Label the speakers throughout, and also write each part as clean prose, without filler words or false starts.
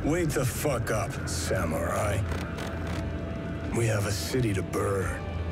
Speaker 1: Wake the fuck up, samurai. We have a city to burn.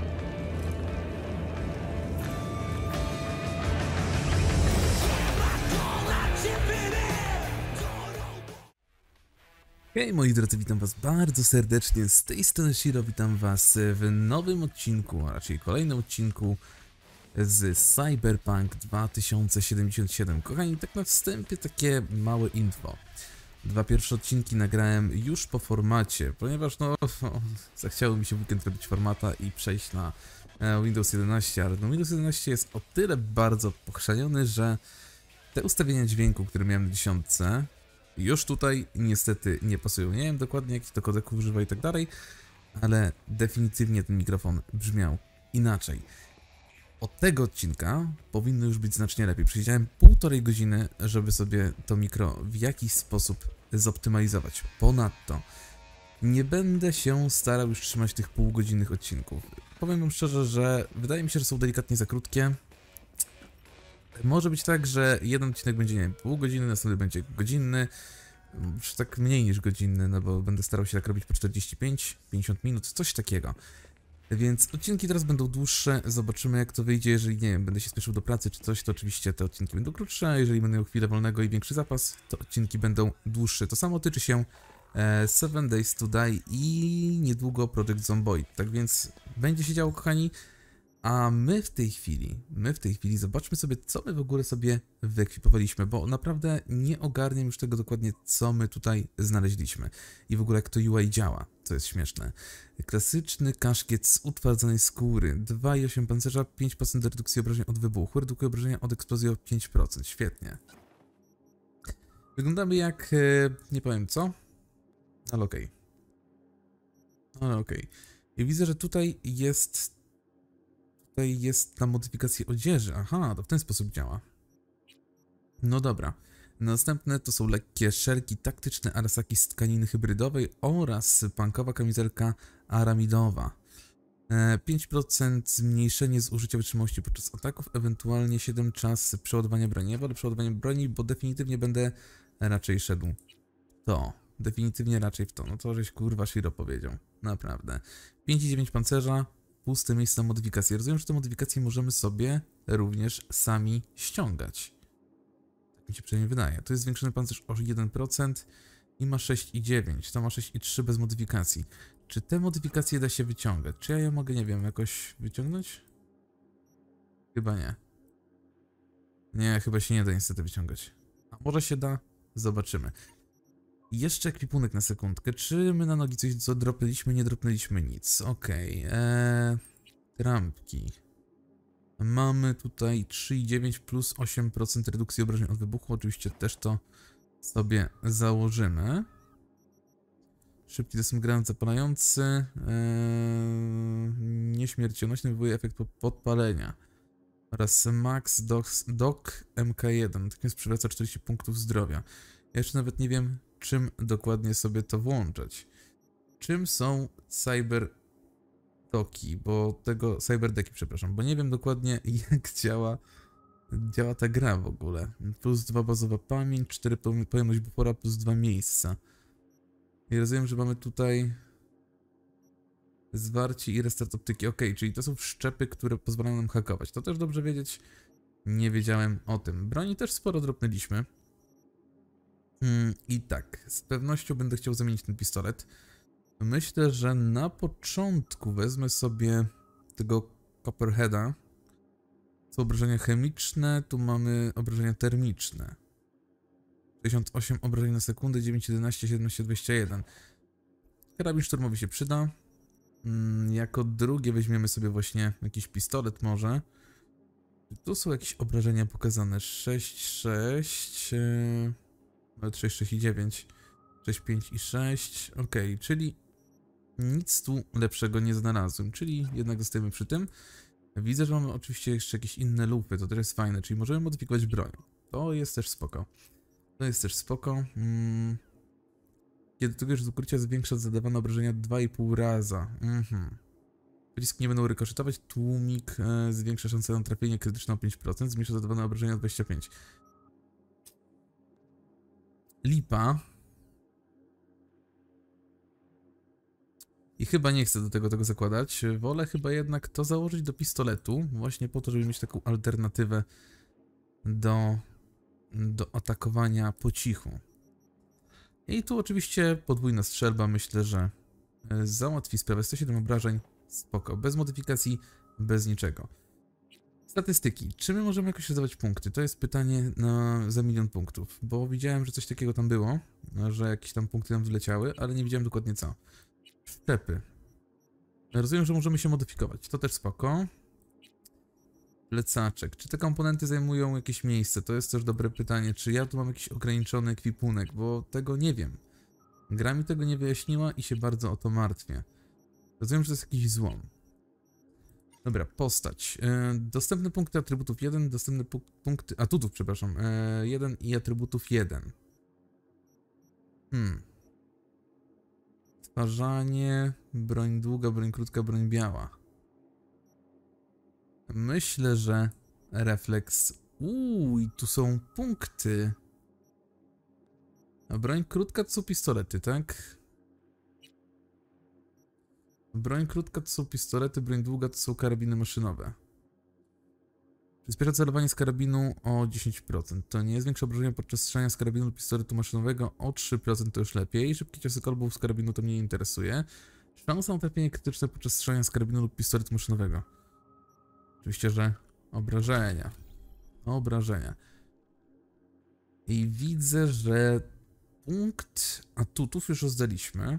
Speaker 2: Hej moi drodzy, witam was bardzo serdecznie, z tej strony Shiro, witam was w nowym odcinku, a raczej kolejnym odcinku z Cyberpunk 2077. Kochani, tak na wstępie takie małe info. Dwa pierwsze odcinki nagrałem już po formacie, ponieważ no zachciało mi się w weekend robić formata i przejść na Windows 11, ale no Windows 11 jest o tyle bardzo pochrzaniony, że te ustawienia dźwięku, które miałem na 10, już tutaj niestety nie pasują. Nie wiem dokładnie jakich to kodeków używa i tak dalej, ale definitywnie ten mikrofon brzmiał inaczej. Od tego odcinka powinno już być znacznie lepiej. Przesiedziałem 1,5 godziny, żeby sobie to mikro w jakiś sposób zoptymalizować. Ponadto nie będę się starał już trzymać tych półgodzinnych odcinków. Powiem wam szczerze, że wydaje mi się, że są delikatnie za krótkie. Może być tak, że jeden odcinek będzie, nie wiem, pół godziny, następny będzie godzinny, już tak mniej niż godzinny, no bo będę starał się tak robić po 45-50 minut, coś takiego. Więc odcinki teraz będą dłuższe, zobaczymy jak to wyjdzie, jeżeli, nie wiem, będę się spieszył do pracy czy coś, to oczywiście te odcinki będą krótsze, a jeżeli będę miał chwilę wolnego i większy zapas, to odcinki będą dłuższe. To samo tyczy się 7 Days to Die i niedługo Project Zomboid, tak więc będzie się działo, kochani. A my w tej chwili zobaczmy sobie, co my w ogóle sobie wyekwipowaliśmy, bo naprawdę nie ogarniam już tego dokładnie, co my tutaj znaleźliśmy. I w ogóle jak to UI działa, co jest śmieszne. Klasyczny kaszkiet z utwardzonej skóry, 2,8 pancerza, 5% redukcji obrażeń od wybuchu, redukuje obrażenia od eksplozji o 5%, świetnie. Wyglądamy jak, nie powiem co, ale okej. Ale okej. I widzę, że tutaj jest na modyfikację odzieży. Aha, to w ten sposób działa. No dobra. Następne to są lekkie szelki taktyczne Arasaki z tkaniny hybrydowej oraz punkowa kamizelka aramidowa. 5% zmniejszenie zużycia wytrzymałości podczas ataków, ewentualnie 7 czas przeładowania broni. Ja wolę przeładowanie broni, bo definitywnie będę raczej szedł to. Definitywnie raczej w to. No to żeś kurwa Shiro powiedział. Naprawdę. 5,9 pancerza. Puste miejsce na modyfikacje. Rozumiem, że te modyfikacje możemy sobie również sami ściągać. Tak mi się przynajmniej wydaje. To jest zwiększony pancerz o 1% i ma 6,9. To ma 6,3 bez modyfikacji. Czy te modyfikacje da się wyciągać? Czy ja je mogę, nie wiem, jakoś wyciągnąć? Chyba nie. Nie, chyba się nie da niestety wyciągać. A może się da? Zobaczymy. I jeszcze ekwipunek na sekundkę. Czy my na nogi coś co dropnęliśmy? Nie dropnęliśmy nic. Okej. Trampki. Mamy tutaj 3,9 plus 8% redukcji obrażeń od wybuchu. Oczywiście też to sobie założymy. Szybki dostęp granat zapalający. Nieśmiercionośny wywołuje efekt podpalenia. Oraz Max Doc MK1. Natomiast przywraca 40 punktów zdrowia. Ja jeszcze nawet nie wiem, czym dokładnie sobie to włączać. Czym są cyberdoki, przepraszam, bo nie wiem dokładnie jak działa ta gra w ogóle. Plus 2 bazowa pamięć, 4 pojemność bufora, plus 2 miejsca. I rozumiem, że mamy tutaj zwarcie i restart optyki. Ok, czyli to są wszczepy, które pozwalają nam hakować. To też dobrze wiedzieć. Nie wiedziałem o tym. Broni też sporo dropnęliśmy. I tak, z pewnością będę chciał zamienić ten pistolet. Myślę, że na początku wezmę sobie tego Copperheada. Są obrażenia chemiczne, tu mamy obrażenia termiczne. 68 obrażeń na sekundę, 9,11, 17,21. Karabin szturmowy się przyda. Jako drugie weźmiemy sobie właśnie jakiś pistolet może. Tu są jakieś obrażenia pokazane. 6,6... Nawet 6, 6 i 9, 6, 5 i 6, ok, czyli nic tu lepszego nie znalazłem, czyli jednak zostajemy przy tym. Widzę, że mamy oczywiście jeszcze jakieś inne lupy, to też jest fajne, czyli możemy modyfikować broń. To jest też spoko. Kiedy tugiesz z ukrycia zwiększa zadawane obrażenia 2,5 raza. Pociski nie będą rykoszetować, tłumik zwiększa szansę na trafienie krytyczne o 5%, zmniejsza zadawane obrażenia o 25%. Lipa. I chyba nie chcę do tego zakładać. Wolę chyba jednak to założyć do pistoletu, właśnie po to, żeby mieć taką alternatywę do atakowania po cichu. I tu oczywiście podwójna strzelba, myślę, że załatwi sprawę. 107 obrażeń, spoko, bez modyfikacji, bez niczego. Statystyki. Czy my możemy jakoś rozdawać punkty? To jest pytanie za 1 000 000 punktów, bo widziałem, że coś takiego tam było, że jakieś tam punkty nam wyleciały, ale nie widziałem dokładnie co. Szczepy. Rozumiem, że możemy się modyfikować, to też spoko. Plecaczek. Czy te komponenty zajmują jakieś miejsce? To jest też dobre pytanie. Czy ja tu mam jakiś ograniczony ekwipunek, bo tego nie wiem. Gra mi tego nie wyjaśniła i się bardzo o to martwię. Rozumiem, że to jest jakiś złom. Dobra, postać. Dostępne punkty atrybutów 1, dostępne punkty atutów, przepraszam. 1 i atrybutów 1. Stwarzanie, broń długa, broń krótka, broń biała. Myślę, że refleks. I tu są punkty. A broń krótka to są pistolety, tak? Broń krótka to są pistolety, broń długa to są karabiny maszynowe. Przyspiesza celowanie z karabinu o 10%. To nie jest większe obrażenia podczas strzelania z karabinu lub pistoletu maszynowego o 3% to już lepiej. Szybkie ciosy kolbą z karabinu to mnie nie interesuje. Szansa na trafienie krytyczne podczas strzelania z karabinu lub pistoletu maszynowego. Oczywiście, że obrażenia. Obrażenia. I widzę, że punkt atutów już rozdaliśmy.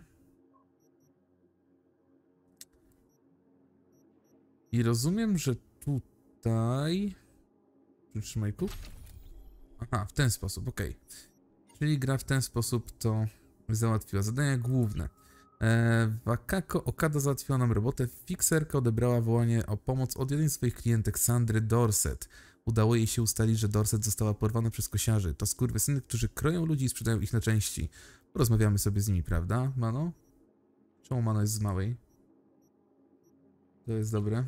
Speaker 2: I rozumiem, że tutaj... Przytrzymaj kup. Aha, w ten sposób, ok. Czyli gra w ten sposób to załatwiła. Zadania główne. Wakako Okada załatwiła nam robotę. Fikserka odebrała wołanie o pomoc od jednej z swoich klientek, Sandry Dorset. Udało jej się ustalić, że Dorset została porwana przez kosiarzy. To skurwysyny, którzy kroją ludzi i sprzedają ich na części. Porozmawiamy sobie z nimi, prawda, Mano? Czemu Mano jest z małej? To jest dobre.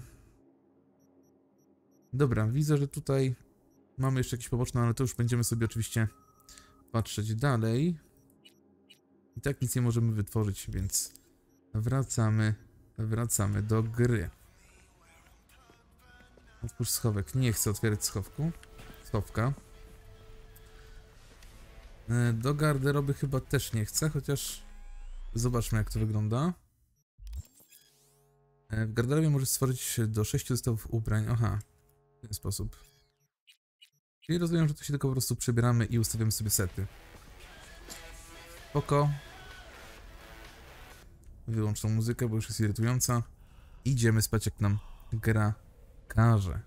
Speaker 2: Dobra, widzę, że tutaj mamy jeszcze jakieś poboczne, ale to już będziemy sobie oczywiście patrzeć dalej. I tak nic nie możemy wytworzyć, więc wracamy do gry. Otwórz schowek. Nie chcę otwierać schowka. Do garderoby chyba też nie chcę, chociaż zobaczmy, jak to wygląda. W garderobie możesz stworzyć do 6 zestawów ubrań. Aha, w ten sposób. Czyli rozumiem, że tu się tylko po prostu przebieramy i ustawiamy sobie sety. Spoko. Wyłącz tą muzykę, bo już jest irytująca. Idziemy spać, jak nam gra każe.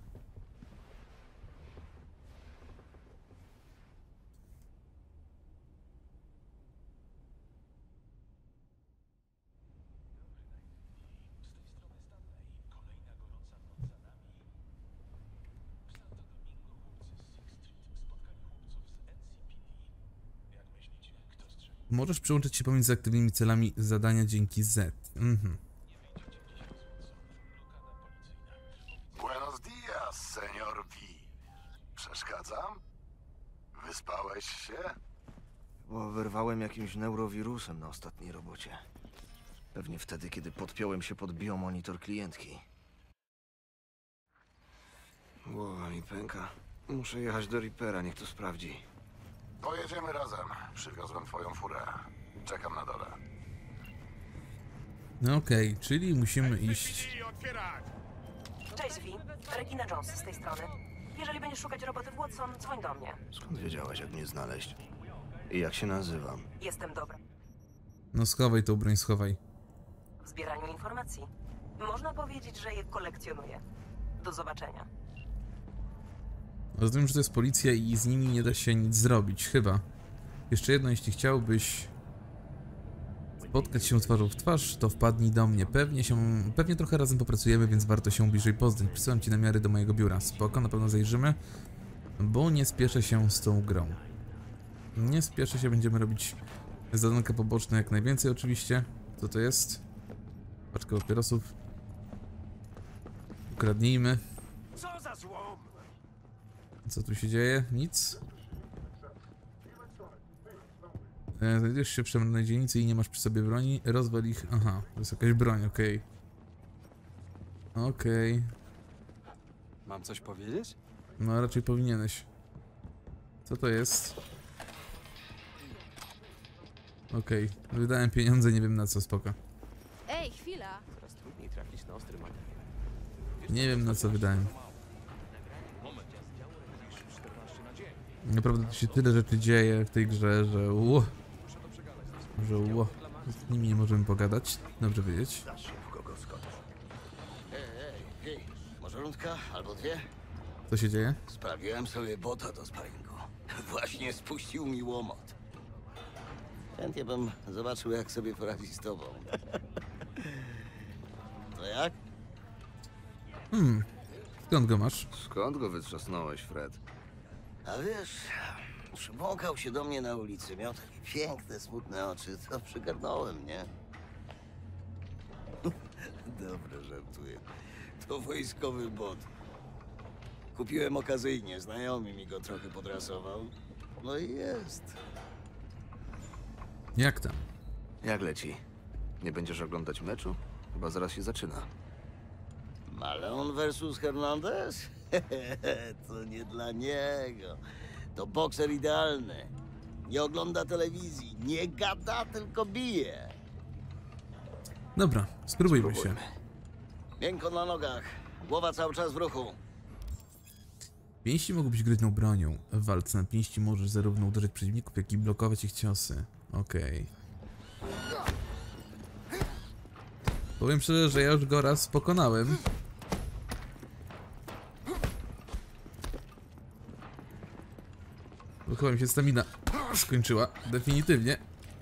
Speaker 2: Możesz przyłączyć się pomiędzy aktywnymi celami zadania dzięki Z.
Speaker 1: Buenos dias, senior V. Przeszkadzam? Wyspałeś się?
Speaker 3: Bo wyrwałem jakimś neurowirusem na ostatniej robocie. Pewnie wtedy, kiedy podpiąłem się pod biomonitor klientki. Głowa mi pęka. Muszę jechać do Reapera, niech to sprawdzi.
Speaker 1: Pojedziemy razem. Przywiozłem twoją furę. Czekam na dole.
Speaker 2: No okej, czyli musimy iść...
Speaker 4: Cześć, Vi. Regina Jones z tej strony. Jeżeli będziesz szukać roboty w Watson, dzwoń do mnie.
Speaker 3: Skąd wiedziałaś, jak mnie znaleźć? I jak się nazywam?
Speaker 4: Jestem dobra
Speaker 2: No schowaj tą broń, schowaj.
Speaker 4: w zbieraniu informacji. Można powiedzieć, że je kolekcjonuję. Do zobaczenia.
Speaker 2: Rozumiem, że to jest policja i z nimi nie da się nic zrobić, chyba. Jeszcze jedno, jeśli chciałbyś spotkać się twarzą w twarz, to wpadnij do mnie. Pewnie trochę razem popracujemy, więc warto się bliżej poznać. Przysyłam ci namiary do mojego biura. Spoko, na pewno zajrzymy, bo nie spieszę się z tą grą. Nie spieszę się, będziemy robić zadanka poboczne jak najwięcej oczywiście. Co to jest? Paczka papierosów. Ukradnijmy.
Speaker 5: Co za złom!
Speaker 2: Co tu się dzieje? Nic. Znajdujesz się w przemrnej dzielnicy i nie masz przy sobie broni. Rozwal ich. Aha, to jest jakaś broń, okej. Okej.
Speaker 6: Mam coś powiedzieć?
Speaker 2: No raczej powinieneś. Co to jest? Okej. Wydałem pieniądze, nie wiem na co, spoko.
Speaker 7: Ej, chwila!
Speaker 2: Nie wiem na co wydałem. Naprawdę tu się tyle rzeczy dzieje w tej grze, że z nimi nie możemy pogadać. Dobrze wiedzieć.
Speaker 3: Za szybko go skończ.
Speaker 8: Hej, może rundka albo dwie?
Speaker 2: Co się dzieje?
Speaker 8: Sprawiłem sobie bota do sparingu. Właśnie spuścił mi łomot. Chętnie bym zobaczył, jak sobie poradzi z tobą. To jak?
Speaker 2: Skąd go masz?
Speaker 3: Skąd go wytrzasnąłeś, Fred?
Speaker 8: A wiesz, przybłąkał się do mnie na ulicy. Miał takie piękne, smutne oczy. To przygarnąłem, nie? Dobre, żartuję. To wojskowy bot. Kupiłem okazyjnie. Znajomy mi go trochę podrasował. No i jest.
Speaker 2: Jak tam?
Speaker 3: Jak leci? Nie będziesz oglądać meczu? Chyba zaraz się zaczyna.
Speaker 8: Malone versus Hernandez? To nie dla niego. To bokser idealny. Nie ogląda telewizji, nie gada, tylko bije.
Speaker 2: Dobra, spróbujmy się.
Speaker 8: Miękko na nogach, głowa cały czas w ruchu.
Speaker 2: Pięści mogą być gryźną bronią. W walce na pięści możesz zarówno uderzyć przeciwników, jak i blokować ich ciosy. Okej. Powiem szczerze, że ja już go raz pokonałem. Bo chyba mi się stamina skończyła. Definitywnie.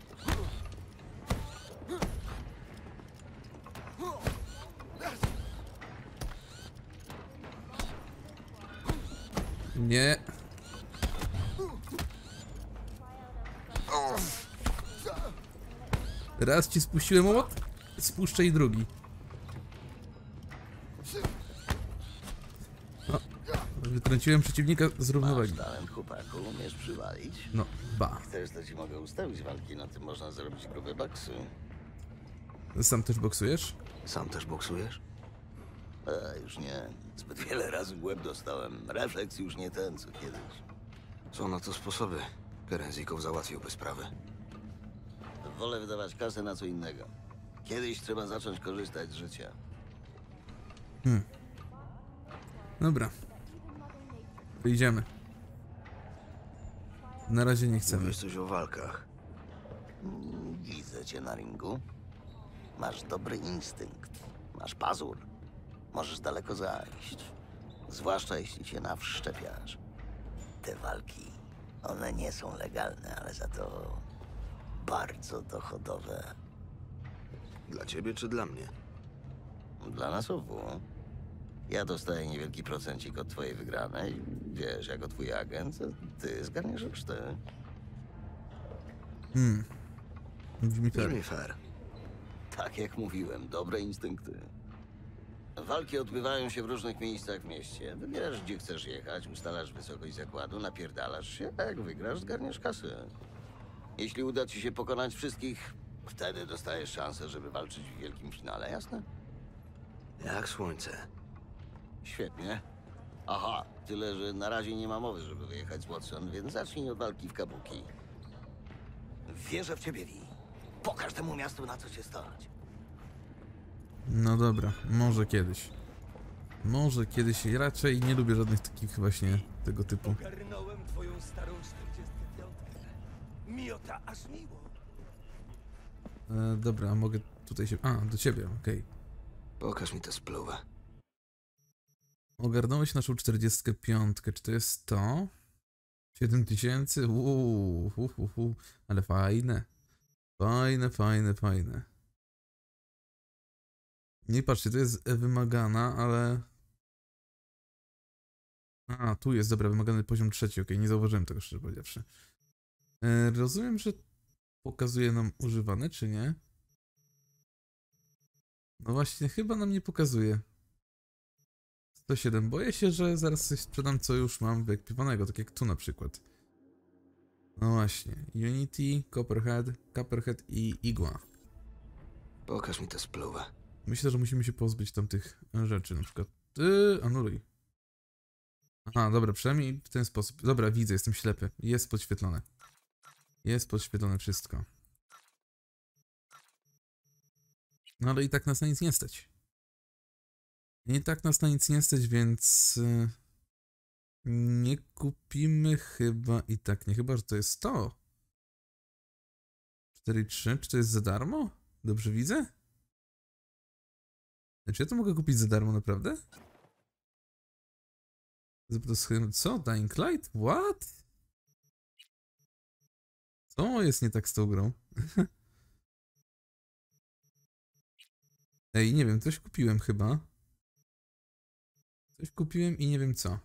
Speaker 2: Nie. Raz ci spuściłem łomot, spuszczę i drugi. No, wytrąciłem przeciwnika z równowagi.
Speaker 8: Masz talent, chłopaku, umiesz przywalić.
Speaker 2: No, ba.
Speaker 8: Chcesz, to ci mogę ustawić walki, na tym można zrobić grube baksy.
Speaker 2: Sam też boksujesz?
Speaker 3: Sam też boksujesz?
Speaker 8: Już nie. Zbyt wiele razy w łeb dostałem. Refleks już nie ten, co kiedyś.
Speaker 3: Są na to sposoby. Kerenzikow załatwiłby sprawę.
Speaker 8: Wolę wydawać kasę na co innego. Kiedyś trzeba zacząć korzystać z życia.
Speaker 2: Dobra. Wyjdziemy. Na razie nie chcemy.
Speaker 3: Mówisz coś o walkach.
Speaker 8: Widzę cię na ringu. Masz dobry instynkt. Masz pazur. Możesz daleko zajść. Zwłaszcza jeśli się nawszczepiasz. Te walki, one nie są legalne, ale za to bardzo dochodowe.
Speaker 3: Dla ciebie czy dla mnie?
Speaker 8: Dla nas obu. Ja dostaję niewielki procencik od twojej wygranej. Wiesz, jako twój agent, ty zgarniesz resztę.
Speaker 2: Brzmi fair.
Speaker 3: Brzmi fair.
Speaker 8: Tak jak mówiłem, dobre instynkty. Walki odbywają się w różnych miejscach w mieście. Wybierasz, gdzie chcesz jechać, ustalasz wysokość zakładu, napierdalasz się, a jak wygrasz, zgarniesz kasę. Jeśli uda ci się pokonać wszystkich, wtedy dostajesz szansę, żeby walczyć w wielkim finale, jasne?
Speaker 3: Jak słońce.
Speaker 8: Świetnie. Aha, tyle, że na razie nie ma mowy, żeby wyjechać z Watson, więc zacznij od walki w Kabuki. Wierzę w ciebie, Vi. Pokaż temu miastu, na co cię stać.
Speaker 2: No dobra, może kiedyś. Może kiedyś. Raczej nie lubię żadnych takich właśnie tego typu.
Speaker 5: Ogarnąłem twoją starą 45. Miota, aż miło.
Speaker 2: Dobra, mogę tutaj się... A, do ciebie, okej.
Speaker 3: Pokaż mi tę spluwę.
Speaker 2: Ogarnąłeś naszą 45. Czy to jest to? 7000? Ale fajne. Fajne. Nie patrzcie, to jest wymagana, ale... A, tu jest, dobra, wymagany poziom 3, okej, nie zauważyłem tego, szczerze powiedziawszy. Rozumiem, że pokazuje nam używane, czy nie? No właśnie, chyba nam nie pokazuje. 107. Boję się, że zaraz coś sprzedam, co już mam wyekwipowanego, tak jak tu na przykład. No właśnie. Unity, Copperhead i Igła.
Speaker 3: Pokaż mi tę spluwę.
Speaker 2: Myślę, że musimy się pozbyć tamtych rzeczy, na przykład... Anuluj. Aha, dobra, przynajmniej w ten sposób. Dobra, widzę, jestem ślepy. Jest podświetlone. Jest podświetlone wszystko. No ale i tak nas na nic nie stać. I tak nas na nic nie stać, więc... nie kupimy chyba i tak nie. Chyba, że to jest to. 4,3. Czy to jest za darmo? Dobrze widzę? Czy ja to mogę kupić za darmo, naprawdę? Co? Dying Light? What? Co jest nie tak z tą grą? Ej, nie wiem, coś kupiłem chyba. Coś kupiłem i nie wiem co.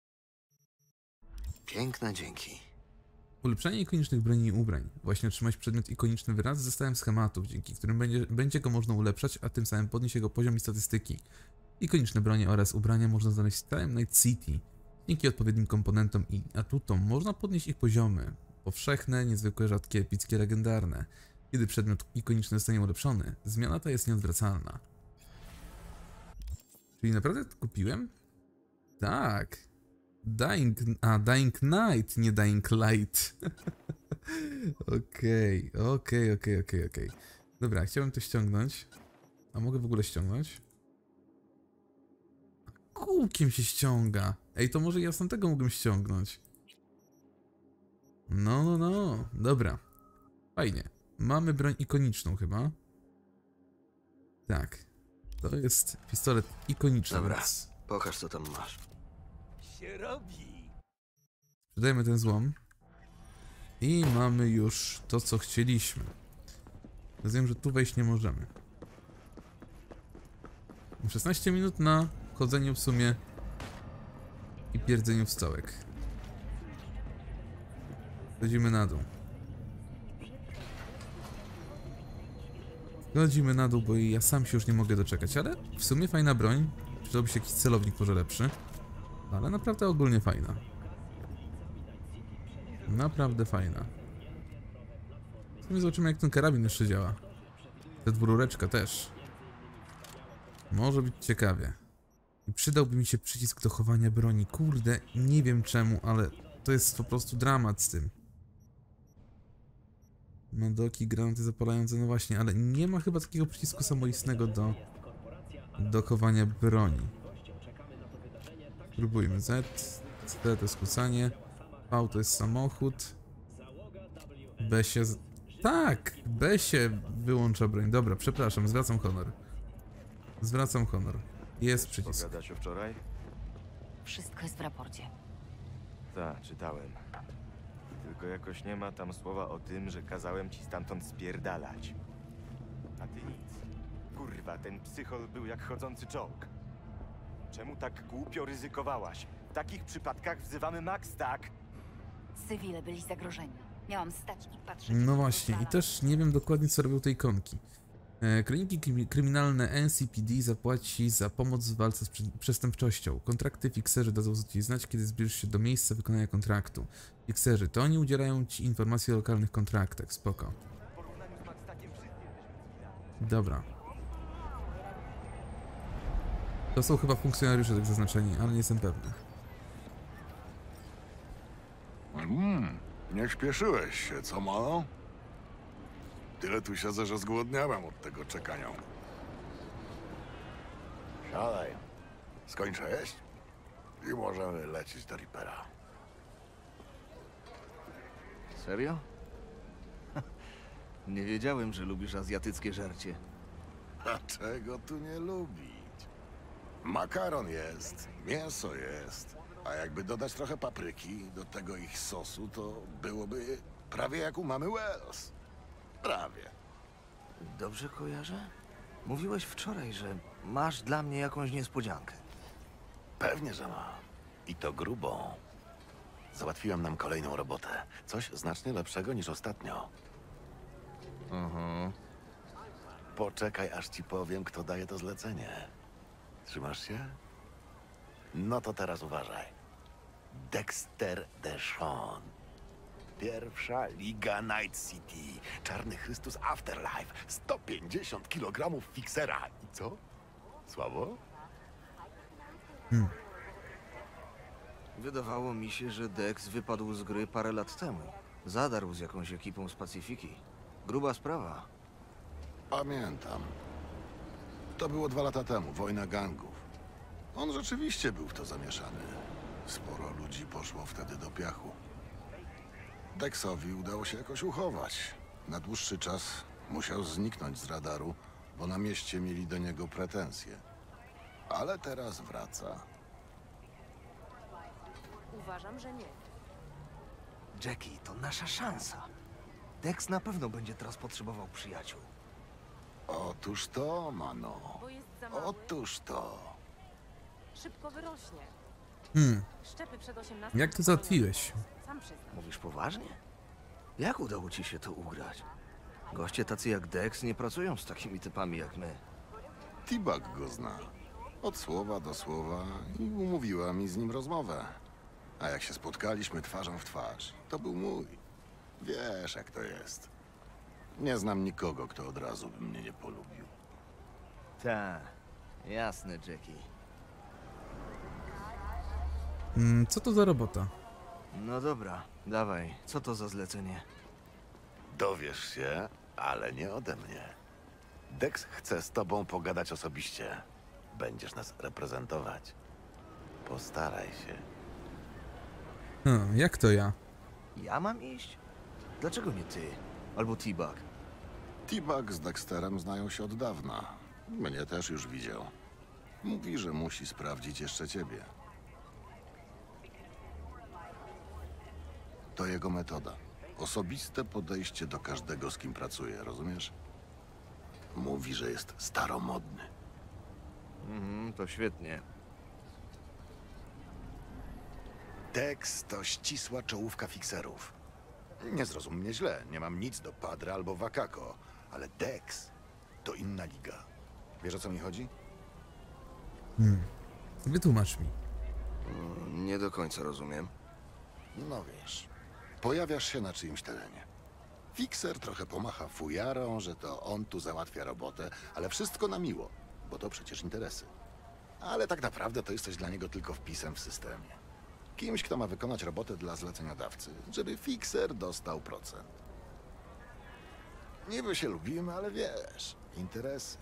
Speaker 3: Piękne dzięki.
Speaker 2: Ulepszanie ikonicznych broni i ubrań. Właśnie otrzymać przedmiot ikoniczny wraz z zestawem schematów, dzięki którym będzie go można ulepszać, a tym samym podnieść jego poziom i statystyki. Ikoniczne bronie oraz ubrania można znaleźć w całym Night City. Dzięki odpowiednim komponentom i atutom można podnieść ich poziomy. Powszechne, niezwykłe, rzadkie, epickie, legendarne. Kiedy przedmiot ikoniczny zostanie ulepszony, zmiana ta jest nieodwracalna. Czyli naprawdę to kupiłem? Tak. Dying Night, nie Dying Light. Okej. Dobra, chciałbym to ściągnąć. A mogę w ogóle ściągnąć? Kółkiem się ściąga. Ej, to może ja z tamtego mógłbym ściągnąć. No. Dobra. Fajnie. Mamy broń ikoniczną chyba. Tak. To jest pistolet ikoniczny.
Speaker 3: Dobra,
Speaker 2: więc
Speaker 3: pokaż co tam masz.
Speaker 5: Się robi.
Speaker 2: sprzedajmy ten złom. I mamy już to, co chcieliśmy. Rozumiem, że tu wejść nie możemy. 16 minut na chodzeniu w sumie i pierdzeniu w stołek. Chodzimy na dół. Chodzimy na dół, bo ja sam się już nie mogę doczekać, ale w sumie fajna broń. Przydałby się jakiś celownik może lepszy. Ale naprawdę ogólnie fajna. Naprawdę fajna. W sumie zobaczymy, jak ten karabin jeszcze działa. Ta dwurureczka też. Może być ciekawie. I przydałby mi się przycisk do chowania broni. Kurde, nie wiem czemu, ale to jest po prostu dramat z tym. Madoki, granaty zapalające, no właśnie, ale nie ma chyba takiego przycisku samoistnego do chowania broni. Spróbujmy. Z to jest kucanie. V to jest samochód. B się... Tak! B się wyłącza broń. Dobra, przepraszam, zwracam honor. Zwracam honor. Jest przycisk.
Speaker 9: Pogadać o wczoraj?
Speaker 7: Wszystko jest w raporcie.
Speaker 9: Tak, czytałem. Tylko jakoś nie ma tam słowa o tym, że kazałem ci stamtąd spierdalać. A ty nic. Kurwa, ten psychol był jak chodzący czołg. Czemu tak głupio ryzykowałaś? W takich przypadkach wzywamy Max, tak?
Speaker 7: Cywile byli zagrożeni. Miałam stać i patrzeć.
Speaker 2: No właśnie, i też nie wiem dokładnie, co robią te ikonki. Kroniki kryminalne NCPD zapłaci za pomoc w walce z przestępczością. Kontrakty fikserzy dadzą ci znać, kiedy zbliżysz się do miejsca wykonania kontraktu. Fikserzy, to oni udzielają ci informacji o lokalnych kontraktach. Spoko. Dobra. To są chyba funkcjonariusze tak zaznaczeni, ale nie jestem pewny.
Speaker 10: Nie śpieszyłeś się, co malo? Tyle tu siedzę, że zgłodniałem od tego czekania. Siadaj. Skończę jeść i możemy lecieć do Reapera.
Speaker 3: Serio? Nie wiedziałem, że lubisz azjatyckie żarcie.
Speaker 10: A czego tu nie lubić? Makaron jest, mięso jest, a jakby dodać trochę papryki do tego ich sosu, to byłoby prawie jak u mamy Wells. Prawie.
Speaker 3: Dobrze kojarzę? Mówiłeś wczoraj, że masz dla mnie jakąś niespodziankę.
Speaker 10: Pewnie, że ma. I to grubą. Załatwiłem nam kolejną robotę. Coś znacznie lepszego niż ostatnio. Poczekaj, aż ci powiem, kto daje to zlecenie. Trzymasz się? No to teraz uważaj. Dexter Deshawn. Pierwsza Liga Night City. Czarny Chrystus Afterlife. 150 kg fiksera. I co? Słabo?
Speaker 3: Wydawało mi się, że Dex wypadł z gry parę lat temu. Zadarł z jakąś ekipą z Pacyfiki. Gruba sprawa.
Speaker 10: Pamiętam. To było 2 lata temu, wojna gangów. On rzeczywiście był w to zamieszany. Sporo ludzi poszło wtedy do piachu. Dexowi udało się jakoś uchować. Na dłuższy czas musiał zniknąć z radaru, bo na mieście mieli do niego pretensje. Ale teraz wraca.
Speaker 4: Uważam, że nie.
Speaker 3: Jackie, to nasza szansa. Dex na pewno będzie teraz potrzebował przyjaciół.
Speaker 10: Otóż to, mano.
Speaker 4: Bo jest za mały,
Speaker 10: Otóż to.
Speaker 4: szybko wyrośnie. Szczepy przed 18.
Speaker 2: Jak to załatwiłeś?
Speaker 4: Sam przyznam.
Speaker 3: Mówisz poważnie? Jak udało ci się to ugrać? Goście tacy jak Dex nie pracują z takimi typami jak my.
Speaker 10: T-Bag go zna. Od słowa do słowa i umówiła mi z nim rozmowę. A jak się spotkaliśmy twarzą w twarz, to był mój. Wiesz, jak to jest. Nie znam nikogo, kto od razu by mnie nie polubił.
Speaker 3: Ta, jasne, Jackie.
Speaker 2: Co to za robota?
Speaker 3: No dobra, dawaj, co to za zlecenie?
Speaker 10: Dowiesz się, ale nie ode mnie. Dex chce z tobą pogadać osobiście. Będziesz nas reprezentować. Postaraj się.
Speaker 2: Jak to ja?
Speaker 3: Ja mam iść? Dlaczego nie ty? Albo T-Bag?
Speaker 10: T-Bag z Dexterem znają się od dawna. Mnie też już widział. Mówi, że musi sprawdzić jeszcze ciebie. To jego metoda. Osobiste podejście do każdego, z kim pracuje, rozumiesz? Mówi, że jest staromodny.
Speaker 3: To świetnie.
Speaker 10: Dex to ścisła czołówka fikserów. Nie zrozum mnie źle, nie mam nic do Padre albo Wakako, ale Dex to inna liga. Wiesz, o co mi chodzi?
Speaker 2: Wytłumacz mi.
Speaker 3: Nie do końca rozumiem.
Speaker 10: No wiesz, pojawiasz się na czyimś terenie. Fikser trochę pomacha fujarą, że to on tu załatwia robotę, ale wszystko na miło, bo to przecież interesy. Ale tak naprawdę to jesteś dla niego tylko wpisem w systemie. Kimś, kto ma wykonać robotę dla zleceniodawcy, żeby fikser dostał procent. Niby się lubimy, ale wiesz, interesy.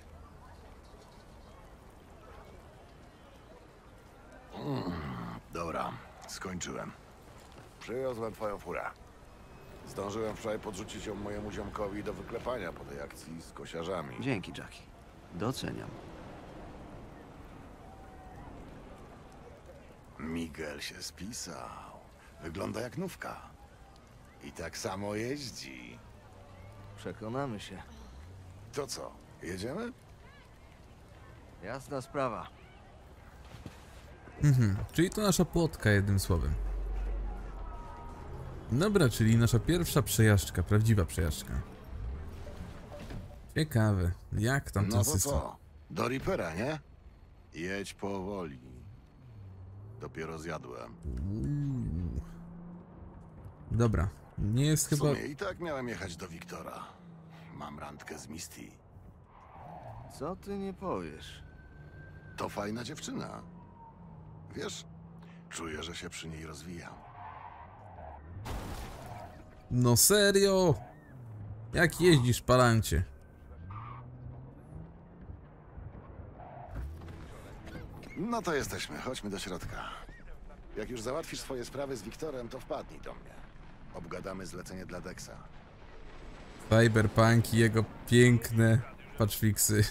Speaker 10: Dobra, skończyłem. Przywiozłem twoją furę. Zdążyłem wczoraj podrzucić ją mojemu ziomkowi do wyklepania po tej akcji z kosiarzami.
Speaker 3: Dzięki, Jackie. Doceniam.
Speaker 10: Miguel się spisał. Wygląda jak nówka. I tak samo jeździ.
Speaker 3: Przekonamy się.
Speaker 10: To co, jedziemy?
Speaker 3: Jasna sprawa.
Speaker 2: Czyli to nasza płotka, jednym słowem. Dobra, czyli nasza pierwsza przejażdżka, prawdziwa przejażdżka. Ciekawe, jak tam ten
Speaker 10: No to
Speaker 2: system?
Speaker 10: co? Do Reapera, nie? Jedź powoli. Dopiero zjadłem.
Speaker 2: Dobra, nie jest
Speaker 10: W
Speaker 2: chyba...
Speaker 10: sumie i tak miałem jechać do Wiktora. Mam randkę z Misty.
Speaker 3: Co ty nie powiesz?
Speaker 10: To fajna dziewczyna. Wiesz, czuję, że się przy niej rozwijam.
Speaker 2: No serio? Jak jeździsz, palancie?
Speaker 10: No to jesteśmy, chodźmy do środka. Jak już załatwisz swoje sprawy z Wiktorem, to wpadnij do mnie. Obgadamy zlecenie dla Dexa.
Speaker 2: Cyberpunk i jego piękne patchfixy.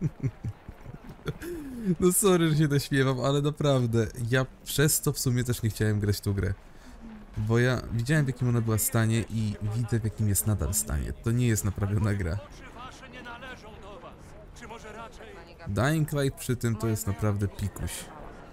Speaker 2: No sorry, że się dośmiewam, ale naprawdę, ja przez to w sumie też nie chciałem grać w tą grę. Bo ja widziałem, w jakim ona była stanie i widzę, w jakim jest nadal stanie. To nie jest naprawiona gra. Dying Light przy tym to jest naprawdę pikuś.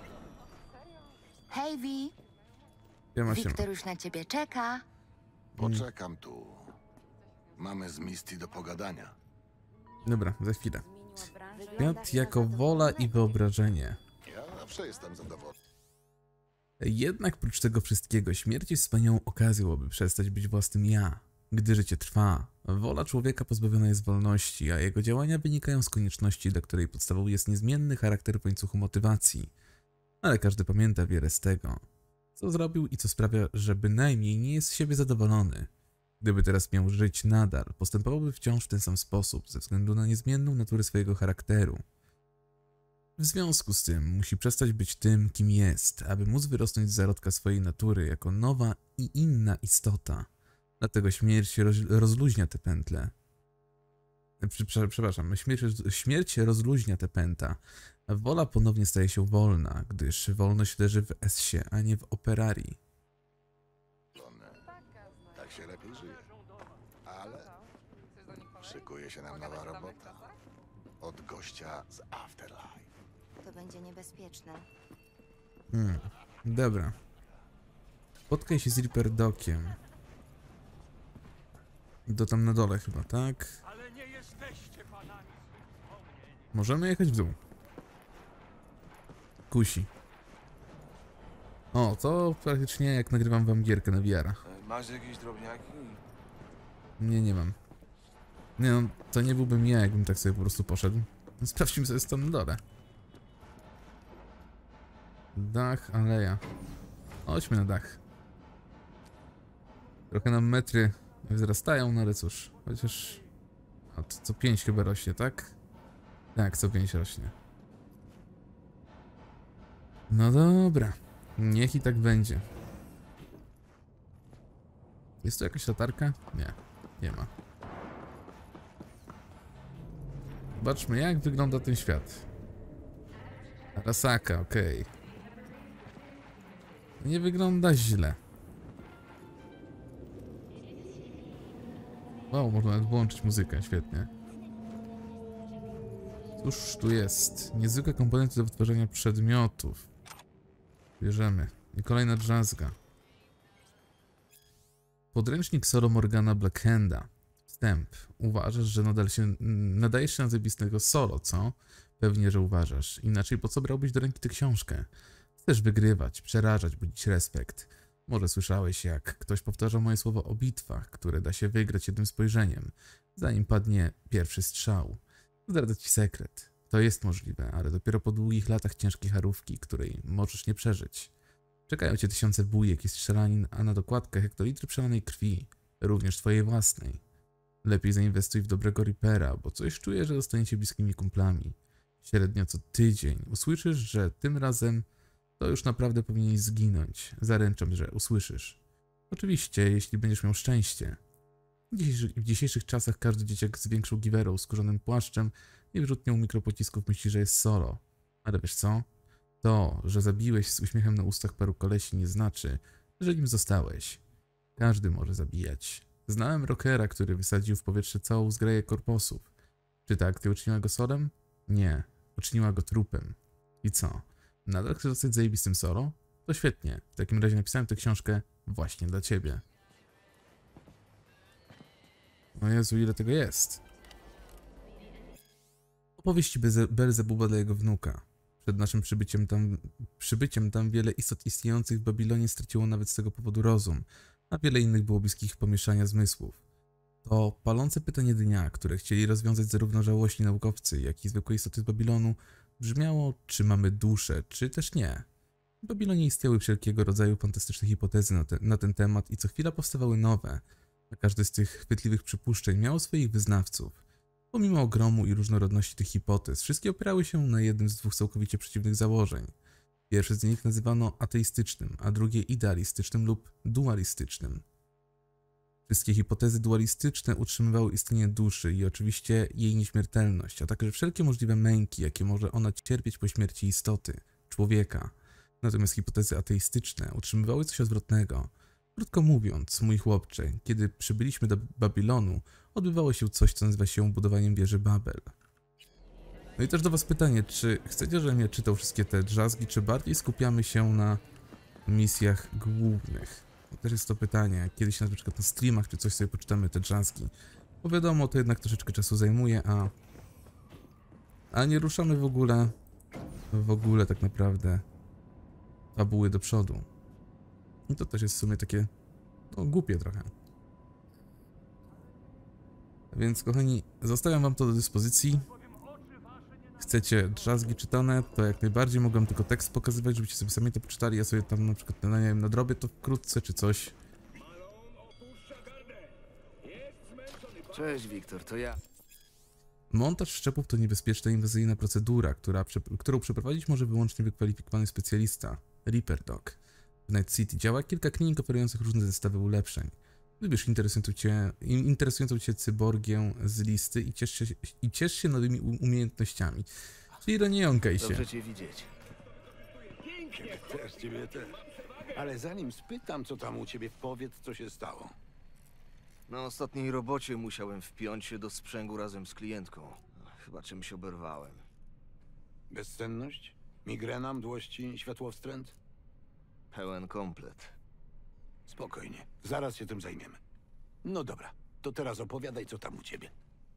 Speaker 7: Hej, Vi.
Speaker 2: Siema.
Speaker 7: Wiktor już na ciebie czeka.
Speaker 10: Poczekam tu. Mamy z Misty do pogadania.
Speaker 2: Dobra, za chwilę. Świat jako wola i wyobrażenie.
Speaker 10: Ja zawsze jestem zadowolony.
Speaker 2: Jednak prócz tego wszystkiego śmierć jest wspaniałą okazją, aby przestać być własnym ja. Gdy życie trwa, wola człowieka pozbawiona jest wolności, a jego działania wynikają z konieczności, dla której podstawą jest niezmienny charakter w łańcuchu motywacji. Ale każdy pamięta wiele z tego, co zrobił i co sprawia, że bynajmniej nie jest z siebie zadowolony. Gdyby teraz miał żyć nadal, postępowałby wciąż w ten sam sposób, ze względu na niezmienną naturę swojego charakteru. W związku z tym musi przestać być tym, kim jest, aby móc wyrosnąć z zarodka swojej natury jako nowa i inna istota. Dlatego śmierć rozluźnia te pętle. Przepraszam, śmierć rozluźnia te pęta. Wola ponownie staje się wolna, gdyż wolność leży w essie, a nie w operarii.
Speaker 10: Tak się lepiej żyje. Ale szykuje się nam nowa robota. Od gościa z Afterlife.
Speaker 7: To będzie niebezpieczne.
Speaker 2: Dobra. Spotkaj się z Reaper Dockiem. Do tam na dole chyba, tak?
Speaker 5: Ale nie jesteście panami.
Speaker 2: Możemy jechać w dół. Kusi. O, to praktycznie jak nagrywam wam gierkę na VR-a.
Speaker 5: Masz jakieś drobniaki?
Speaker 2: Nie, nie mam. Nie no, to nie byłbym ja, jakbym tak sobie po prostu poszedł. Sprawdźmy sobie, co tam na dole. Dach, aleja. Chodźmy na dach. Trochę nam metry wzrastają, no ale cóż. Chociaż... A to co 5 chyba rośnie, tak? Tak, co 5 rośnie. No dobra. Niech i tak będzie. Jest tu jakaś latarka? Nie, nie ma. Zobaczmy, jak wygląda ten świat. Arasaka, okej. Nie wygląda źle. Wow, można nawet włączyć muzykę, świetnie. Cóż tu jest? Niezwykłe komponenty do wytwarzania przedmiotów. Bierzemy. I kolejna drzazga. Podręcznik Solo Morgana Blackhanda. Wstęp. Uważasz, że nadajesz się na zajebistego solo, co? Pewnie, że uważasz. Inaczej po co brałbyś do ręki tę książkę? Chcesz wygrywać, przerażać, budzić respekt. Może słyszałeś, jak ktoś powtarza moje słowa o bitwach, które da się wygrać jednym spojrzeniem, zanim padnie pierwszy strzał. Zdradzę ci sekret. To jest możliwe, ale dopiero po długich latach ciężkiej charówki, której możesz nie przeżyć. Czekają cię tysiące bujek i strzelanin, a na dokładkach hektolitry przelanej krwi, również twojej własnej. Lepiej zainwestuj w dobrego Reapera, bo coś czuję, że zostaniecie bliskimi kumplami. Średnio co tydzień usłyszysz, że tym razem to już naprawdę powinieneś zginąć. Zaręczam, że usłyszysz. Oczywiście, jeśli będziesz miał szczęście. W dzisiejszych czasach każdy dzieciak z większą giwerą, skórzonym płaszczem i wyrzutnią mikropocisków myśli, że jest solo. Ale wiesz co? To, że zabiłeś z uśmiechem na ustach paru kolesi, nie znaczy, że nim zostałeś. Każdy może zabijać. Znałem rockera, który wysadził w powietrze całą zgraję korposów. Czy ta akcja uczyniła go solem? Nie. Uczyniła go trupem. I co? Nadal chcesz zostać zajebistym solo? To świetnie. W takim razie napisałem tę książkę właśnie dla ciebie. O Jezu, ile tego jest. Opowieści Belzebuba dla jego wnuka. Przed naszym przybyciem tam wiele istot istniejących w Babilonie straciło nawet z tego powodu rozum, a wiele innych było bliskich pomieszania zmysłów. To palące pytanie dnia, które chcieli rozwiązać zarówno żałośni naukowcy, jak i zwykłe istoty z Babilonu, brzmiało, czy mamy duszę, czy też nie. W Babilonie istniały wszelkiego rodzaju fantastyczne hipotezy na ten temat i co chwila powstawały nowe. A każdy z tych chwytliwych przypuszczeń miał swoich wyznawców. Pomimo ogromu i różnorodności tych hipotez, wszystkie opierały się na jednym z dwóch całkowicie przeciwnych założeń. Pierwsze z nich nazywano ateistycznym, a drugie idealistycznym lub dualistycznym. Wszystkie hipotezy dualistyczne utrzymywały istnienie duszy i oczywiście jej nieśmiertelność, a także wszelkie możliwe męki, jakie może ona cierpieć po śmierci istoty, człowieka. Natomiast hipotezy ateistyczne utrzymywały coś odwrotnego. Krótko mówiąc, mój chłopcze, kiedy przybyliśmy do Babilonu, odbywało się coś, co nazywa się budowaniem wieży Babel. No i też do was pytanie, czy chcecie, żebym ja czytał wszystkie te drzazgi, czy bardziej skupiamy się na misjach głównych? To też jest to pytanie, kiedyś na przykład na streamach, czy coś sobie poczytamy te drzazgi. Bo wiadomo, to jednak troszeczkę czasu zajmuje, a nie ruszamy w ogóle tak naprawdę fabuły do przodu. I to też jest w sumie takie, no, głupie trochę. Więc kochani, zostawiam wam to do dyspozycji. Chcecie drzazgi czytane, to jak najbardziej mogę tylko tekst pokazywać, żebyście sobie sami to poczytali. Ja sobie tam na przykład, nie wiem, nadrobię to wkrótce czy coś.
Speaker 3: Cześć, Wiktor, to ja.
Speaker 2: Montaż szczepów to niebezpieczna inwazyjna procedura, którą przeprowadzić może wyłącznie wykwalifikowany specjalista, Reaper Dog. W Night City działa kilka klinik oferujących różne zestawy ulepszeń. Wybierz interesującą cię cyborgię z listy i ciesz się nowymi umiejętnościami. Czyli nie jąkaj się.
Speaker 3: Dobrze cię widzieć.
Speaker 10: Ciebie też. Ale zanim spytam, co tam u ciebie, powiedz, co się stało.
Speaker 3: Na ostatniej robocie musiałem wpiąć się do sprzęgu razem z klientką. Chyba czymś oberwałem.
Speaker 10: Bezsenność? Migrena, mdłości, światłowstręt?
Speaker 3: Pełen komplet.
Speaker 10: Spokojnie, zaraz się tym zajmiemy. No dobra, to teraz opowiadaj, co tam u ciebie.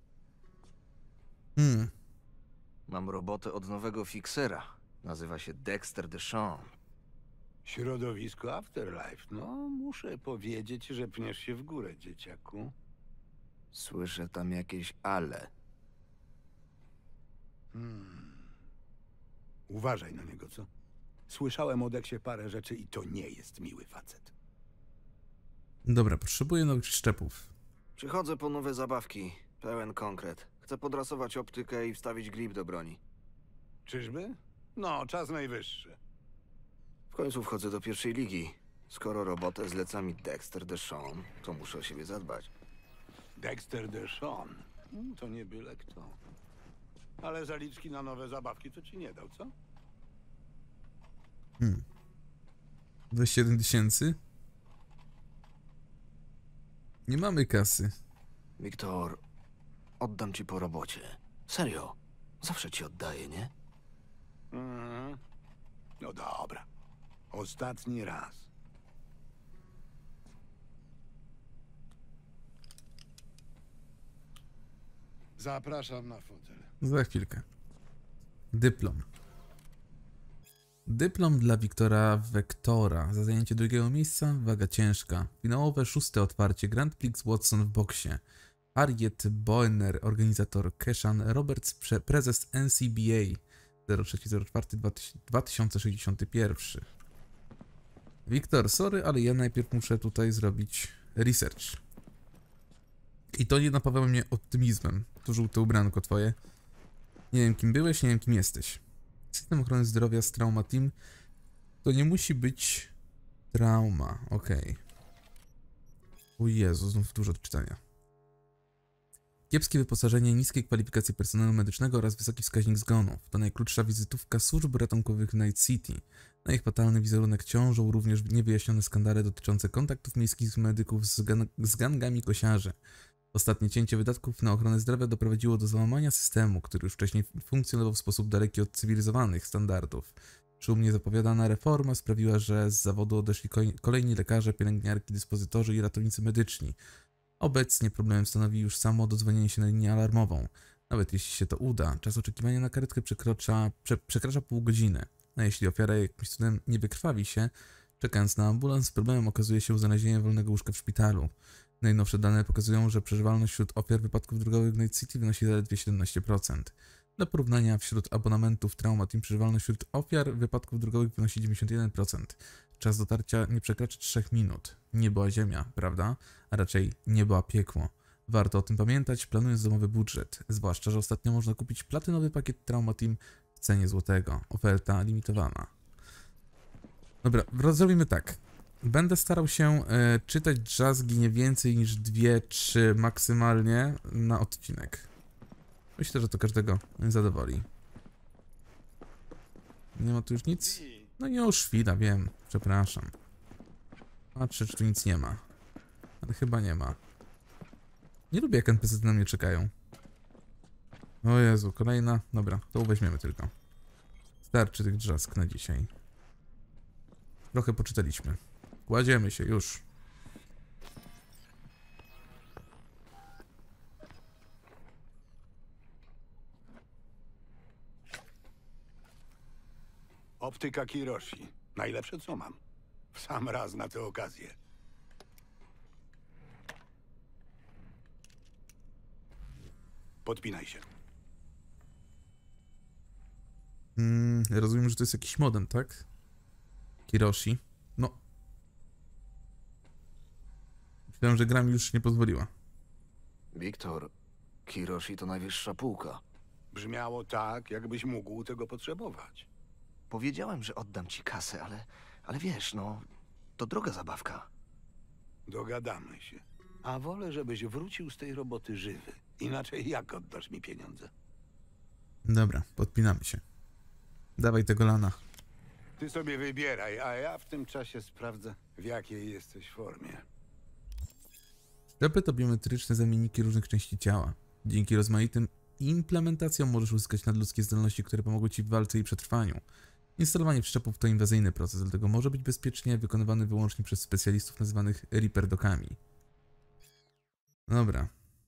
Speaker 3: Mam robotę od nowego fiksera. Nazywa się Dexter Deshawn.
Speaker 10: Środowisko Afterlife. No, muszę powiedzieć, że pniesz się w górę, dzieciaku.
Speaker 3: Słyszę tam jakieś ale.
Speaker 10: Uważaj na niego, co? Słyszałem o Deksie parę rzeczy i to nie jest miły facet.
Speaker 2: Dobra, potrzebuję nowych szczepów.
Speaker 3: Przychodzę po nowe zabawki. Pełen konkret. Chcę podrasować optykę i wstawić grip do broni.
Speaker 10: Czyżby? No, czas najwyższy.
Speaker 3: W końcu wchodzę do pierwszej ligi. Skoro robotę zleca mi Dexter Deshawn, to muszę o siebie zadbać.
Speaker 10: Dexter Deshawn. To nie byle kto. Ale zaliczki na nowe zabawki to ci nie dał, co?
Speaker 2: 21 000? Nie mamy kasy.
Speaker 3: Wiktor, oddam ci po robocie. Serio. Zawsze ci oddaję, nie?
Speaker 10: No dobra. Ostatni raz. Zapraszam na fotel.
Speaker 2: Za chwilkę. Dyplom. Dyplom dla Wiktora Vektora za zajęcie drugiego miejsca, waga ciężka. Finałowe 6. otwarcie Grand Prix Watson w boksie. Harriet Boehner, organizator Keshan Roberts, prezes NCBA 0304-2061. Wiktor, sorry, ale ja najpierw muszę tutaj zrobić research. I to nie napawa mnie optymizmem. To żółte ubranko twoje. Nie wiem, kim byłeś, nie wiem, kim jesteś. System ochrony zdrowia z Trauma Team. To nie musi być trauma. Okej. O Jezu, znów dużo do czytania. Kiepskie wyposażenie, niskie kwalifikacje personelu medycznego oraz wysoki wskaźnik zgonów. To najkrótsza wizytówka służb ratunkowych w Night City. Na ich fatalny wizerunek ciążą również niewyjaśnione skandale dotyczące kontaktów miejskich medyków z gangami kosiarzy. Ostatnie cięcie wydatków na ochronę zdrowia doprowadziło do załamania systemu, który już wcześniej funkcjonował w sposób daleki od cywilizowanych standardów. Szumnie zapowiadana reforma sprawiła, że z zawodu odeszli kolejni lekarze, pielęgniarki, dyspozytorzy i ratownicy medyczni. Obecnie problemem stanowi już samo dodzwonienie się na linię alarmową. Nawet jeśli się to uda, czas oczekiwania na karetkę przekracza pół godziny. A jeśli ofiara jakimś cudem nie wykrwawi się, czekając na ambulans, problemem okazuje się znalezienie wolnego łóżka w szpitalu. Najnowsze dane pokazują, że przeżywalność wśród ofiar wypadków drogowych w Night City wynosi zaledwie 17%. Dla porównania, wśród abonamentów Trauma Team przeżywalność wśród ofiar wypadków drogowych wynosi 91%. Czas dotarcia nie przekracza 3 minut. Nie była ziemia, prawda? A raczej nie była piekło. Warto o tym pamiętać, planując domowy budżet. Zwłaszcza, że ostatnio można kupić platynowy pakiet Trauma Team w cenie złotego. Oferta limitowana. Dobra, zrobimy tak. Będę starał się czytać drzazgi nie więcej niż 2-3 maksymalnie na odcinek. Myślę, że to każdego zadowoli. Nie ma tu już nic? No już, chwila, wiem. Przepraszam. Patrzę, czy tu nic nie ma. Ale chyba nie ma. Nie lubię, jak NPC na mnie czekają. O Jezu, kolejna. Dobra, to weźmiemy tylko. Starczy tych drzazg na dzisiaj. Trochę poczytaliśmy. Kładziemy się, już.
Speaker 10: Optyka Kiroshi.
Speaker 11: Najlepsze co mam. W sam raz na tę okazję. Podpinaj się.
Speaker 2: Rozumiem, że to jest jakiś modem, tak? Kiroshi. No. Myślałem, że gra mi już nie pozwoliła.
Speaker 3: Wiktor, Kiroshi to najwyższa półka.
Speaker 11: Brzmiało tak, jakbyś mógł tego potrzebować.
Speaker 3: Powiedziałem, że oddam ci kasę, ale wiesz, no, to droga zabawka.
Speaker 11: Dogadamy się. A wolę, żebyś wrócił z tej roboty żywy. Inaczej jak oddasz mi pieniądze?
Speaker 2: Dobra, podpinamy się. Dawaj tego lana.
Speaker 11: Ty sobie wybieraj, a ja w tym czasie sprawdzę, w jakiej jesteś formie.
Speaker 2: Ślepy to biometryczne zamienniki różnych części ciała. Dzięki rozmaitym implementacjom możesz uzyskać nadludzkie zdolności, które pomogą ci w walce i przetrwaniu. Instalowanie wszczepów to inwazyjny proces, dlatego może być bezpiecznie wykonywany wyłącznie przez specjalistów nazywanych Reaper-dokami. Dobra.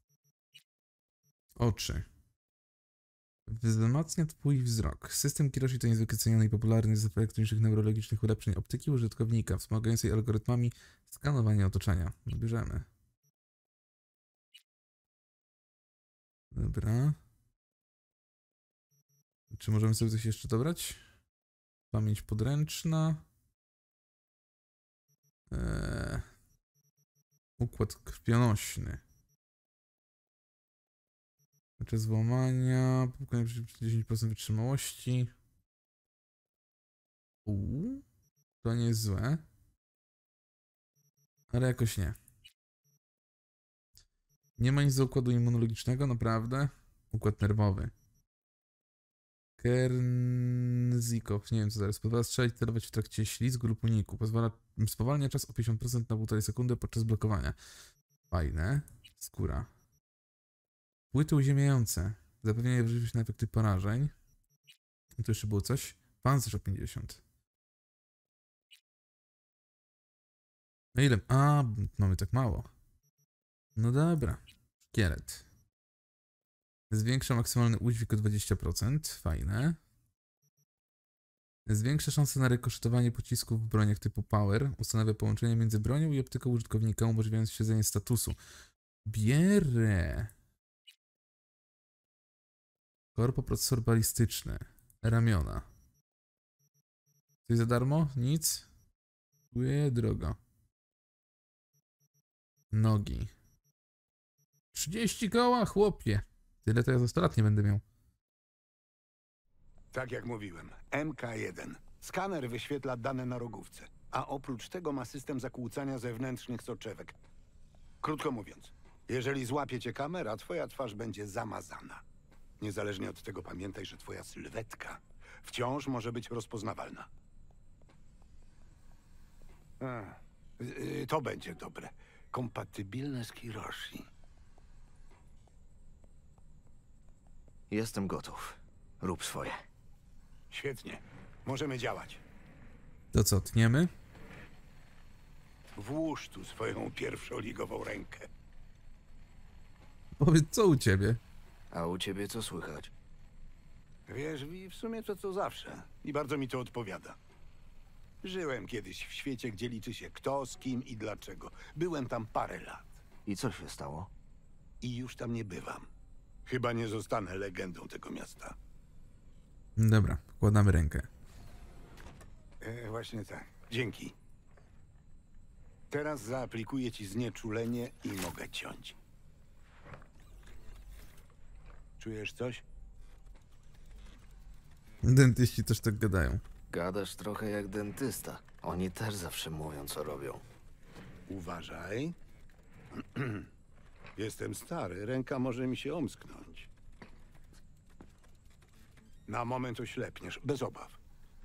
Speaker 2: Oczy. Wzmacnia twój wzrok. System Kiroshi to niezwykle ceniony i popularny z elektronicznych neurologicznych ulepszeń optyki użytkownika, wspomagającej algorytmami skanowania otoczenia. Bierzemy. Dobra. Czy możemy sobie coś jeszcze dobrać? Pamięć podręczna. Układ krwionośny. Czas złamania. 10% wytrzymałości. To nie jest złe. Ale jakoś nie. Nie ma nic do układu immunologicznego, naprawdę. Układ nerwowy. Kernzikow, nie wiem co zaraz. Pozwala strzelić, celować w trakcie ślizgu lub uniku. Spowalnia czas o 50% na 1,5 sekundy podczas blokowania. Fajne. Skóra. Płyty uziemiające. Zapewnienie wrażliwości na efekty porażeń. I tu jeszcze było coś. Pancerz o 50. No ile? A, mamy tak mało. No dobra. Szkielet. Zwiększa maksymalny udźwig o 20%. Fajne. Zwiększa szanse na rykoszetowanie pocisków w broniach typu Power. Ustanawia połączenie między bronią i optyką użytkownika, umożliwiając śledzenie statusu. Bierę. Korpoprocesor balistyczny. Ramiona. Coś za darmo? Nic? Drogo. Nogi. 30 koła, chłopie. Tyle to ja za 100 lat nie będę miał.
Speaker 11: Tak jak mówiłem, MK1. Skaner wyświetla dane na rogówce, a oprócz tego ma system zakłócania zewnętrznych soczewek. Krótko mówiąc, jeżeli złapie cię kamera, twoja twarz będzie zamazana. Niezależnie od tego pamiętaj, że twoja sylwetka wciąż może być rozpoznawalna. To będzie dobre. Kompatybilne z Kiroshi.
Speaker 3: Jestem gotów. Rób swoje.
Speaker 11: Świetnie. Możemy działać.
Speaker 2: To co, tniemy?
Speaker 11: Włóż tu swoją pierwszoligową rękę.
Speaker 2: Powiedz, co u ciebie?
Speaker 3: A u ciebie co słychać?
Speaker 11: Wiesz, w sumie to co zawsze. I bardzo mi to odpowiada. Żyłem kiedyś w świecie, gdzie liczy się kto, z kim i dlaczego. Byłem tam parę lat.
Speaker 3: I co się stało?
Speaker 11: I już tam nie bywam. Chyba nie zostanę legendą tego miasta.
Speaker 2: Dobra, wkładamy rękę.
Speaker 11: Właśnie tak. Dzięki. Teraz zaaplikuję ci znieczulenie i mogę ciąć. Czujesz coś?
Speaker 2: Dentyści też tak gadają.
Speaker 3: Gadasz trochę jak dentysta. Oni też zawsze mówią, co robią.
Speaker 11: Uważaj. Jestem stary, ręka może mi się omsknąć. Na moment oślepniesz, bez obaw.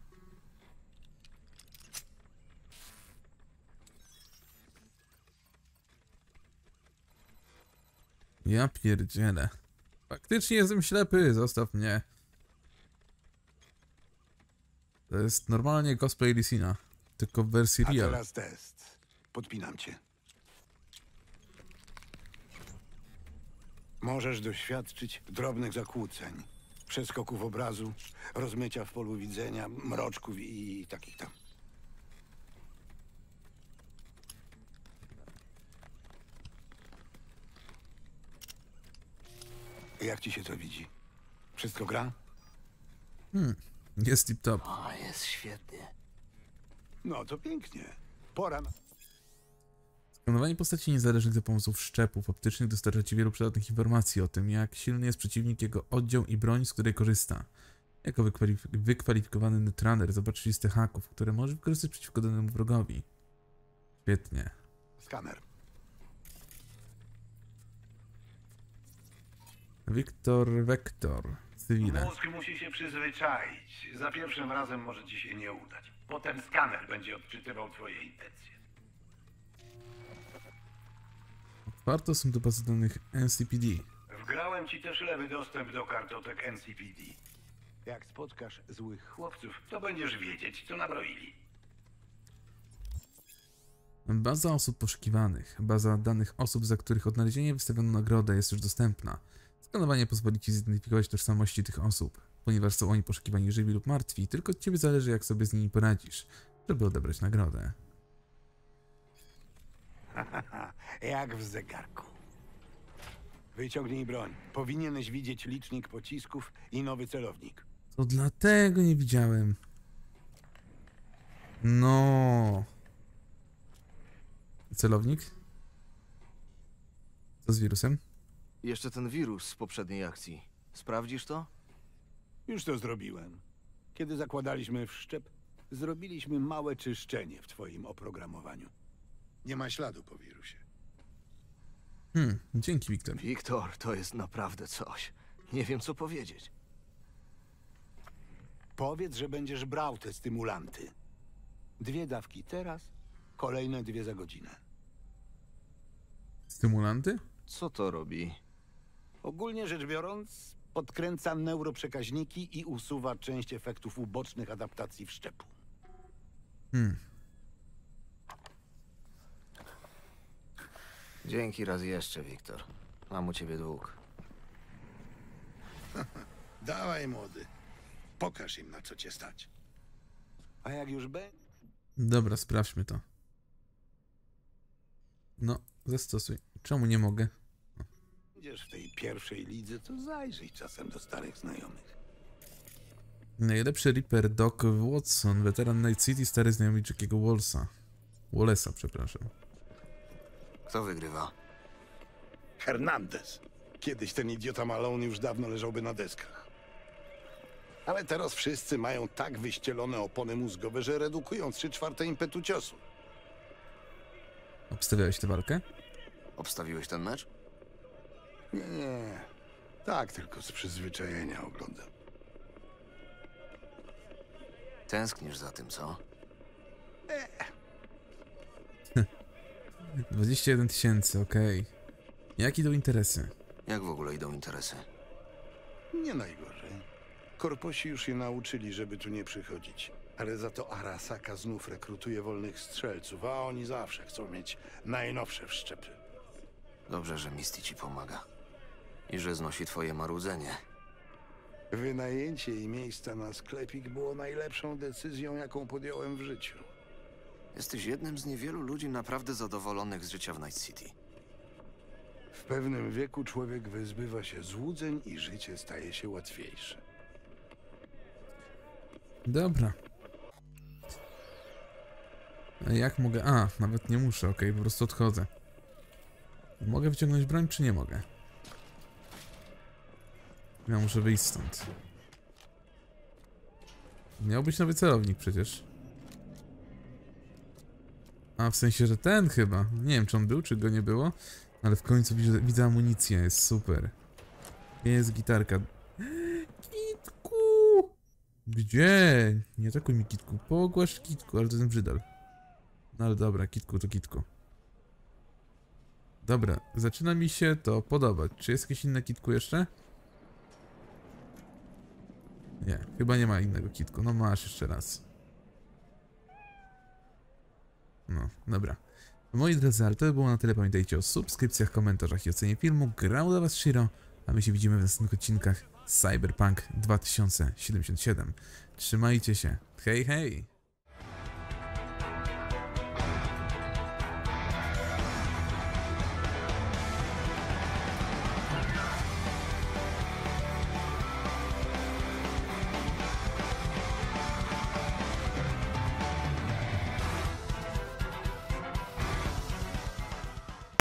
Speaker 2: Ja pierdzielę. Faktycznie jestem ślepy, zostaw mnie. To jest normalnie cosplay Lysina, tylko w wersji
Speaker 11: A
Speaker 2: real.
Speaker 11: teraz test. Podpinam cię. Możesz doświadczyć drobnych zakłóceń, przeskoków obrazu, rozmycia w polu widzenia, mroczków i takich tam. Jak ci się to widzi? Wszystko gra?
Speaker 2: Jest tip-top.
Speaker 3: O, jest świetnie.
Speaker 11: No to pięknie. Pora na...
Speaker 2: Skanowanie postaci niezależnych za pomocą wszczepów optycznych dostarcza ci wielu przydatnych informacji o tym, jak silny jest przeciwnik, jego oddział i broń, z której korzysta. Jako wykwalifikowany netrunner zobaczysz listę haków, które możesz wykorzystać przeciwko danemu wrogowi. Świetnie.
Speaker 11: Skaner.
Speaker 2: Wektor. Cywile.
Speaker 11: Mózg musi się przyzwyczaić. Za pierwszym razem może ci się nie udać. Potem skaner będzie odczytywał twoje intencje.
Speaker 2: Otwarto są do bazy danych NCPD.
Speaker 11: Wgrałem ci też lewy dostęp do kartotek NCPD. Jak spotkasz złych chłopców, to będziesz wiedzieć, co nabroili.
Speaker 2: Baza osób poszukiwanych. Baza danych osób, za których odnalezienie wystawiono nagrodę, jest już dostępna. Skanowanie pozwoli ci zidentyfikować tożsamości tych osób. Ponieważ są oni poszukiwani żywi lub martwi, tylko od ciebie zależy, jak sobie z nimi poradzisz, żeby odebrać nagrodę.
Speaker 11: Jak w zegarku. Wyciągnij broń. Powinieneś widzieć licznik pocisków i nowy celownik.
Speaker 2: To dlatego nie widziałem. No. Celownik? Co z wirusem?
Speaker 3: Jeszcze ten wirus z poprzedniej akcji. Sprawdzisz to?
Speaker 11: Już to zrobiłem. Kiedy zakładaliśmy wszczep, zrobiliśmy małe czyszczenie w twoim oprogramowaniu. Nie ma śladu po wirusie.
Speaker 2: Dzięki, Wiktor.
Speaker 3: Wiktor, to jest naprawdę coś. Nie wiem, co powiedzieć.
Speaker 11: Powiedz, że będziesz brał te stymulanty. 2 dawki teraz, kolejne 2 za godzinę.
Speaker 2: Stymulanty?
Speaker 3: Co to robi?
Speaker 11: Ogólnie rzecz biorąc, podkręca neuroprzekaźniki i usuwa część efektów ubocznych adaptacji wszczepu.
Speaker 3: Dzięki raz jeszcze, Wiktor. Mam u ciebie dług.
Speaker 10: Dawaj, młody. Pokaż im, na co cię stać.
Speaker 11: A jak już
Speaker 2: Dobra, sprawdźmy to. No, zastosuj. Czemu nie mogę?
Speaker 11: będziesz w tej pierwszej lidze, to zajrzyj czasem do starych znajomych.
Speaker 2: Najlepszy Reaper Doc Watson, weteran Night City, stary znajomy Jackiego Wallace'a, przepraszam.
Speaker 3: Kto wygrywa?
Speaker 10: Hernandez. Kiedyś ten idiota Malone już dawno leżałby na deskach. Ale teraz wszyscy mają tak wyścielone opony mózgowe, że redukują 3/4 impetu ciosu.
Speaker 2: Obstawiałeś tę walkę?
Speaker 3: Obstawiłeś ten mecz?
Speaker 10: Nie, tak tylko z przyzwyczajenia oglądam.
Speaker 3: Tęsknisz za tym, co?
Speaker 2: 21 000, okej. Jak idą interesy?
Speaker 3: Jak w ogóle idą interesy?
Speaker 10: Nie najgorzej. Korposi już się nauczyli, żeby tu nie przychodzić. Ale za to Arasaka znów rekrutuje wolnych strzelców, a oni zawsze chcą mieć najnowsze wszczepy.
Speaker 3: Dobrze, że Misty ci pomaga. I że znosi twoje marudzenie.
Speaker 10: Wynajęcie jej miejsca na sklepik było najlepszą decyzją, jaką podjąłem w życiu.
Speaker 3: Jesteś jednym z niewielu ludzi naprawdę zadowolonych z życia w Night City.
Speaker 10: W pewnym wieku człowiek wyzbywa się złudzeń i życie staje się łatwiejsze.
Speaker 2: Dobra. A jak mogę? A, nawet nie muszę, okej, po prostu odchodzę. Mogę wyciągnąć broń, czy nie mogę? Ja muszę wyjść stąd. Miał być nowy celownik przecież. A, w sensie, że ten chyba. Nie wiem, czy on był, czy go nie było. Ale w końcu widzę amunicję, jest super. Jest gitarka. Kitku! Gdzie? Nie atakuj mi, Kitku. Pogłasz, Kitku, ale to ten brzydal. No ale dobra, Kitku to Kitku. Dobra, zaczyna mi się to podobać. Czy jest jakieś inne Kitku jeszcze? Nie, chyba nie ma innego Kitku. No masz jeszcze raz. No, dobra. Moi drodzy, ale to by było na tyle. Pamiętajcie o subskrypcjach, komentarzach i ocenie filmu. Grał dla was Shiro, a my się widzimy w następnych odcinkach Cyberpunk 2077. Trzymajcie się. Hej, hej!